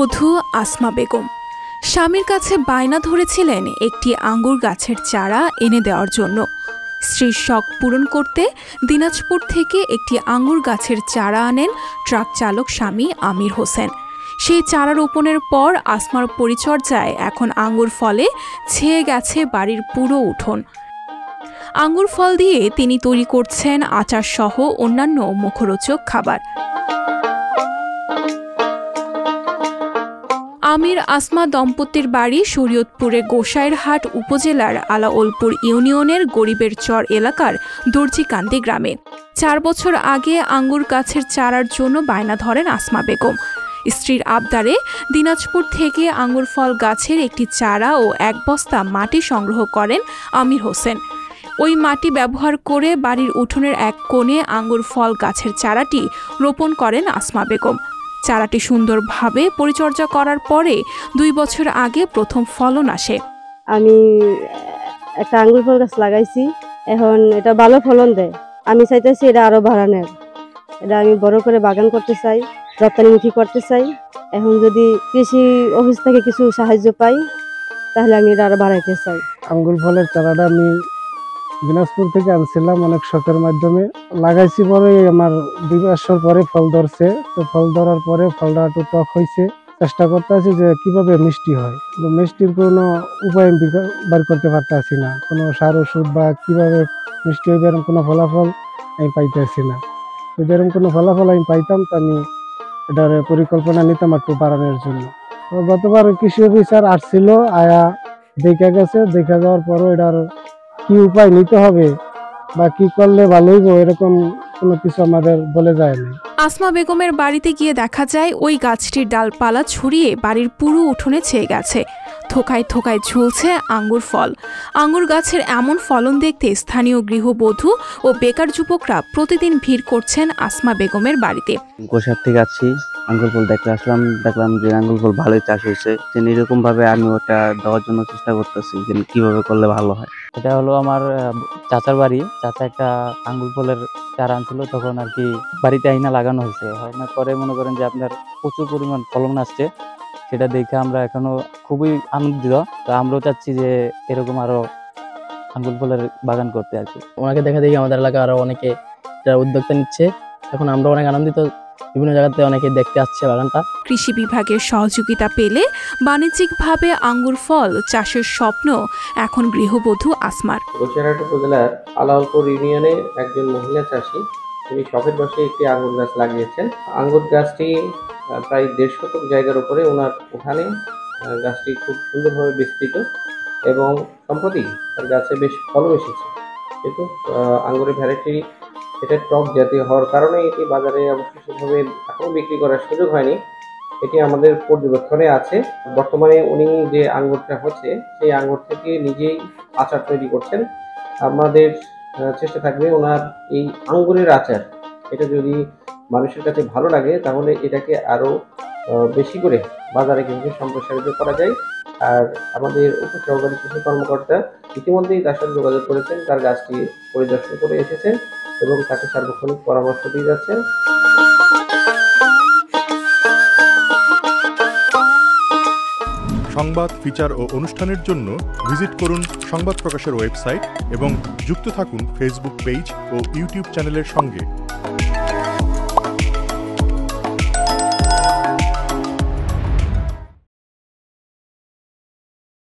গৃহবধূ আসমা বেগম স্বামীর কাছে বায়না ধরেছিলেন একটি আঙ্গুর গাছের চারা এনে দেওয়ার জন্য। স্ত্রীর শখ পূরণ করতে দিনাজপুর থেকে একটি আঙ্গুর গাছের চারা আনেন ট্রাক চালক স্বামী আমির হোসেন। সেই চারা রোপণের পর আসমার পরিচর্যায় এখন আঙ্গুর ফলে ছেয়ে গেছে বাড়ির পুরো উঠোন। আঙ্গুর ফল দিয়ে তিনি তৈরি করছেন আচার সহ অন্যান্য মুখরোচক খাবার। আমির আসমা দম্পতির বাড়ি শরীয়তপুরে গোসাইরহাট উপজেলার আলাওলপুর ইউনিয়নের গরিবের চর এলাকার দর্জিকান্দি গ্রামে। 4 বছর আগে আঙ্গুর গাছের চারার জন্য বায়না ধরেন আসমা বেগম। স্ত্রীর আবদারে দিনাজপুর থেকে আঙ্গুর ফল গাছের একটি চারা ও 1 বস্তা মাটি সংগ্রহ করেন আমির হোসেন। ওই মাটি ব্যবহার করে বাড়ির উঠোনের এক কোণে আঙ্গুর ফল গাছের চারাটি রোপণ করেন আসমা বেগম। চারাটি সুন্দরভাবে পরিচর্যা করার পরে 2 বছর আগে প্রথম ফলন আসে। আমি একটা আঙ্গুর ফল গাছ লাগাইছি, এখন এটা ভালো ফলন দেয়। আমি চাইতেছি এটা আরো বাড়ানোর, এটা আমি বড় করে বাগান করতে চাই, রপ্তানিমুখী করতে চাই। এখন যদি কৃষি অফিস থেকে কিছু সাহায্য পাই তাহলে আমি এটা আরো বাড়াইতে চাই। আঙ্গুর ফলের চারাটা আমি দিনাজপুর থেকে আনছিলাম, অনেক শখের মাধ্যমে লাগাইছি। পরে আমার 2 বছর পরে ফল ধরছে। তো ফল ধরার পরে ফলটা একটু টক হয়েছে। চেষ্টা করতে আছি যে কিভাবে মিষ্টি হয়, কিন্তু মিষ্টির কোনো উপায় বের করতে পারতেছি না। কোনো সার ওষুধ বা কিভাবে মিষ্টি হবে এরকম কোনো ফলাফল আমি পাইতেছি না। যদি এরকম কোনো ফলাফল আমি পাইতাম তো আমি এটার পরিকল্পনা নিতাম একটু বাড়ানোর জন্য। তো গতবার কৃষি অফিসার আসছিল, আয়া দেখা গেছে। দেখা যাওয়ার পরও এটার কি উপায় নিতে হবে বা কি করলে ভালো হইব এরকম কোনো কিছু আমাদের বলে যায় না। আসমা বেগমের বাড়িতে গিয়ে দেখা যায় ওই গাছটির ডালপালা ছড়িয়ে বাড়ির পুরো উঠোনে ছেয়ে গেছে। থোকায় থোকায় ঝুলছে আঙ্গুর ফল। আঙ্গুর গাছের এমন ফলন দেখতে স্থানীয় গৃহবধূ ও বেকার যুবকরা প্রতিদিন ভিড় করছেন আসমা বেগমের বাড়িতে। গোসার থেকে আসছি, আঙ্গুর ফল দেখলাম যে আঙ্গুর ফল ভালোই চাষ হয়েছে। এরকম ভাবে আমি ওটা দেওয়ার জন্য চেষ্টা করতেছি যে কিভাবে করলে ভালো হয়। এটা হলো আমার চাচার বাড়ি। চাচা একটা আঙ্গুর ফলের চারা আনছিল, তখন আর কি বাড়িতে আইনা লাগানো হয়েছে। পরে মনে করেন যে আপনার প্রচুর পরিমাণ ফলন আসছে, সেটা দেখে আমরা এখনো খুবই আনন্দিত। তো আমরাও চাচ্ছি যে এরকম আরো আঙ্গুর ফলের বাগান করতে আর কি। ওনাকে দেখা দেখি আমাদের এলাকা আরো অনেকে উদ্যোক্তা নিচ্ছে। এখন আমরা অনেক আনন্দিত, বিভিন্ন জায়গাতে অনেকে দেখতে আসছে বাগানটা। কৃষি বিভাগের সহযোগিতা পেলে বাণিজ্যিকভাবে আঙ্গুর ফল চাষের স্বপ্ন এখন গৃহবধূ আসমার। গোসাইরহাট উপজেলার আলাওলপুর ইউনিয়নের একজন মহিলা চাষী, তিনি শখের বশে একটি আঙ্গুর গাছ লাগিয়েছেন। আঙ্গুর গাছটি প্রায় 1.5 শতক জায়গার উপরে ওনার উঠানে গাছটি খুব সুন্দরভাবে বিস্তৃত এবং সম্প্রতি তার গাছে বেশ ফলও এসেছে। কিন্তু আঙ্গুরের ভ্যারাইটি এটা টক জাতীয় হওয়ার কারণে এটি বাজারে অবশ্য সেভাবে এখনও বিক্রি করার সুযোগ হয়নি। এটি আমাদের পর্যবেক্ষণে আছে। বর্তমানে উনি যে আঙ্গুরটা হচ্ছে সেই আঙ্গুর থেকে নিজেই আচার তৈরি করছেন। আমাদের চেষ্টা থাকবে ওনার এই আঙ্গুরের আচার এটা যদি মানুষের কাছে ভালো লাগে তাহলে এটাকে আরও বেশি করে বাজারে কিন্তু সম্প্রসারিত করা যায়। আর আমাদের উপসহকারী কৃষি কর্মকর্তা ইতিমধ্যেই তার সাথে যোগাযোগ করেছেন, তার গাছটি পরিদর্শন করে এসেছেন এবং তাকে সার্বক্ষণিক পরামর্শ দিয়ে যাচ্ছেন। সংবাদ, ফিচার ও অনুষ্ঠানের জন্য ভিজিট করুন সংবাদ প্রকাশের ওয়েবসাইট এবং যুক্ত থাকুন ফেসবুক পেজ ও ইউটিউব চ্যানেলের সঙ্গে।